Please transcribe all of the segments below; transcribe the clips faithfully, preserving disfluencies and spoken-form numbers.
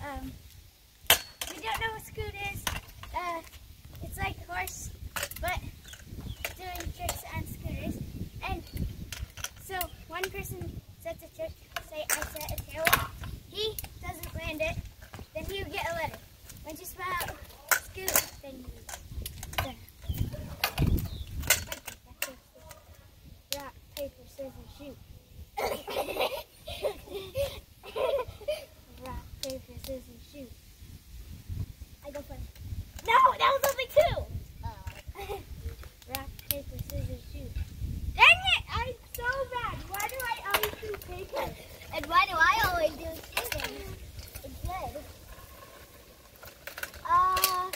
Um, we don't know what Scoot is. Uh, it's like horse, but doing tricks on scooters. And so one person sets a trick, say I set a tail, he doesn't land it, then he would get a letter. Once you spell out Scoot, then you there. Rock, paper, scissors, shoot. Rock, paper, scissors, shoot. I go first. No, that was only two. Uh, rock, paper, scissors, shoot. Dang it! I'm so bad. Why do I always do paper? And why do I always do scissors instead? Uh,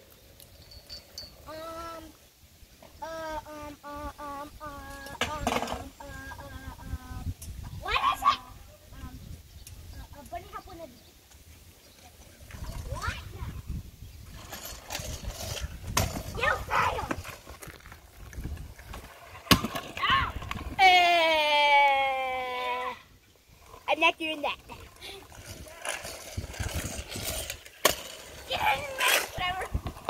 um, uh, um, uh, um, uh, um, uh, uh, um, what is it? Um, uh, uh, bunny hop on a what? You failed! Ow! Uh, I'm not doing that. Whatever.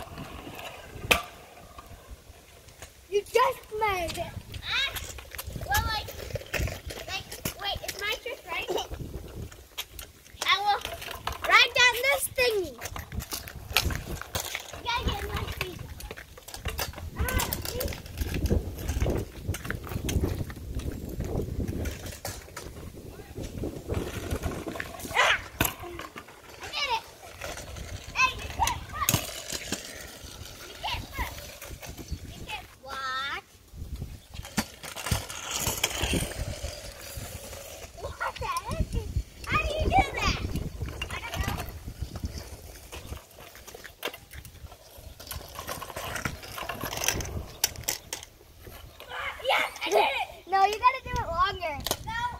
You just made it. Ah, well, like, like, wait, it's my trick, right? I will ride down this thingy. You gotta get in my feet. Ah, please. Ah! I did it. Hey, you can't push. You can't push. You can't what? What the heck? How do you do that? I don't know. Yes, I did it! No, you gotta do it longer. No.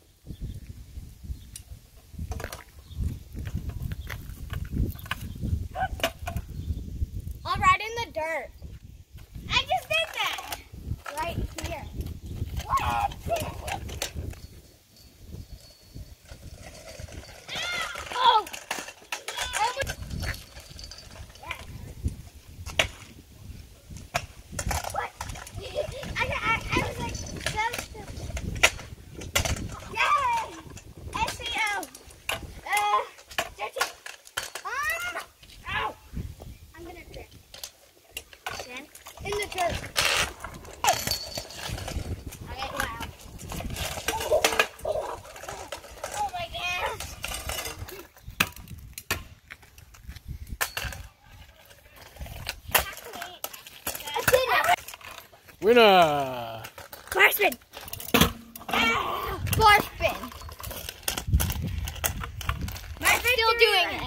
I'll ride in the dirt. I just did that. Right here. What? Oh! I was... What? I, I, I was like, that's the... Yay! S E O. Uh, thirteen. Um, ow! I'm gonna trip. Then, in the dirt. Okay, wow. Oh my gosh. Winner! Bar spin! Bar spin! Still doing it.